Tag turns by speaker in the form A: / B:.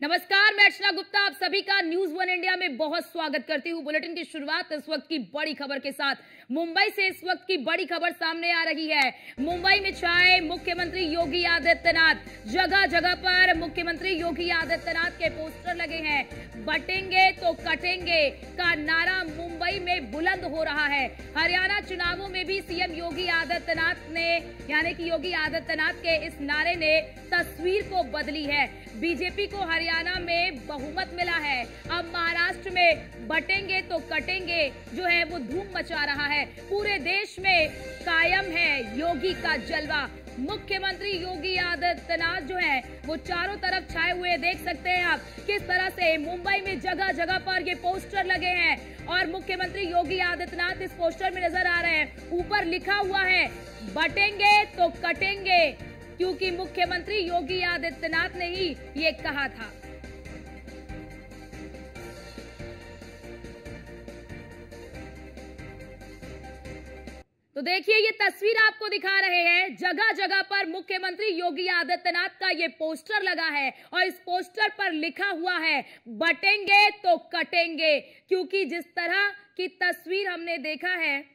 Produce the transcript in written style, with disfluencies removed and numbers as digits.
A: नमस्कार, मैं अर्चना गुप्ता आप सभी का न्यूज वन इंडिया में बहुत स्वागत करती हूँ। बुलेटिन की शुरुआत इस वक्त की बड़ी खबर के साथ। मुंबई से इस वक्त की बड़ी खबर सामने आ रही है। मुंबई में छाए मुख्यमंत्री योगी आदित्यनाथ। जगह जगह पर मुख्यमंत्री योगी आदित्यनाथ के पोस्टर लगे हैं। बटेंगे तो कटेंगे का नारा मुंबई में बुलंद हो रहा है। हरियाणा चुनावों में भी सीएम योगी आदित्यनाथ ने यानी कि योगी आदित्यनाथ के इस नारे ने तस्वीर को बदली है। बीजेपी को हरियाणा में बहुमत मिला है। अब महाराष्ट्र में बटेंगे तो कटेंगे जो है वो धूम मचा रहा है। पूरे देश में कायम है योगी का जलवा। मुख्यमंत्री योगी आदित्यनाथ जो है वो चारों तरफ छाए हुए देख सकते हैं आप किस तरह से मुंबई में जगह जगह पर ये पोस्टर लगे हैं और मुख्यमंत्री योगी आदित्यनाथ इस पोस्टर में नजर आ रहे हैं। ऊपर लिखा हुआ है बटेंगे तो कटेंगे, क्योंकि मुख्यमंत्री योगी आदित्यनाथ ने ही ये कहा था। तो देखिए ये तस्वीर आपको दिखा रहे हैं। जगह जगह पर मुख्यमंत्री योगी आदित्यनाथ का ये पोस्टर लगा है और इस पोस्टर पर लिखा हुआ है बटेंगे तो कटेंगे, क्योंकि जिस तरह की तस्वीर हमने देखा है